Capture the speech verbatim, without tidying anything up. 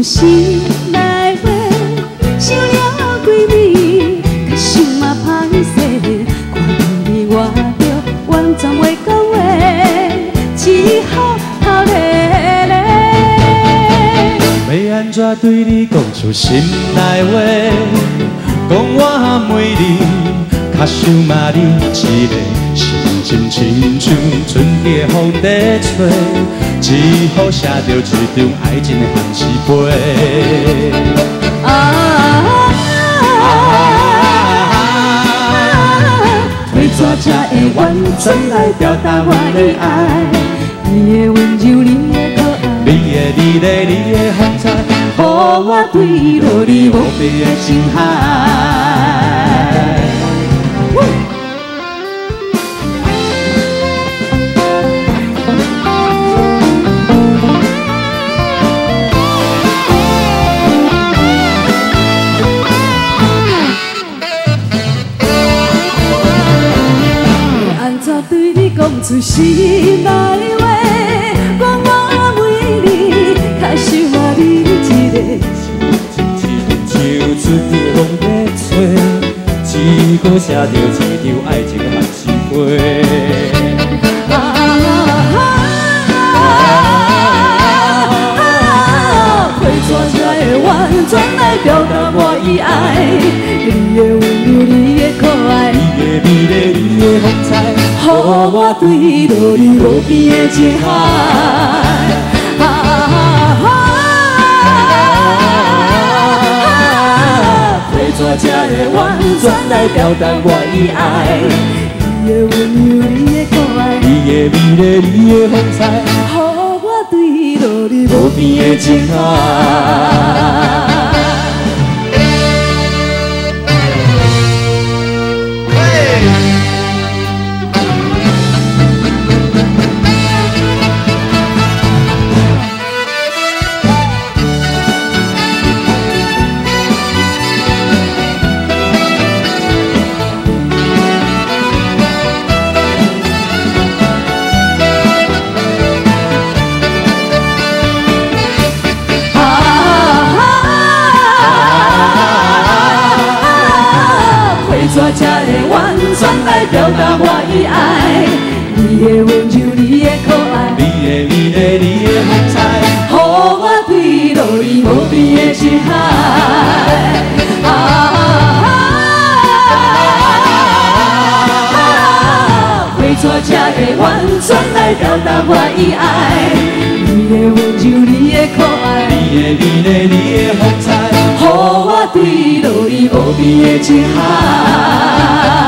心内话，想了几暝，较想嘛歹势，看到你我着完全袂讲话，只好哭咧咧。 要安怎对你讲出心内话？讲我每日较想嘛你一个，心情亲像春天风在吹，只好写着一张爱情的寒诗杯。啊要怎才会完全来表达我的爱？你的温柔，你的可爱， 你的美丽，你的风采， 予我坠落你无边的情海。安怎对你讲出心内话？讲我每日较想嘛你一个。 像春天风在吹，只好写着一张爱情的寒诗杯。 会怎才会完全来表达我的爱？你的温柔，你的可爱， 你的美丽，你的风采， 予我坠落你无边的情海。怎才会完全来表达我的爱？你的温柔，你的可爱， 你的美丽，你的风采， 予我坠落你无边的情海。怎才会完全来表达我的爱？你的温柔，你的可爱， 你的美丽，你的风采， 予我坠落你无边的情海。会怎才会完全来表达我的爱？你的温柔，你的可爱， 你的美丽，你的风采， 予我坠落你无边的情海。